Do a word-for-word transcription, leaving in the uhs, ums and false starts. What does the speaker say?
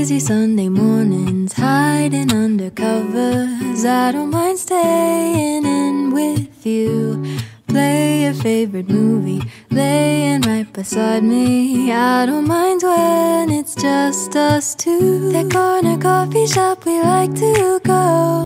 Lazy Sunday mornings, hiding under covers. I don't mind staying in with you. Play your favorite movie, laying right beside me. I don't mind when it's just us two. That corner coffee shop we like to go.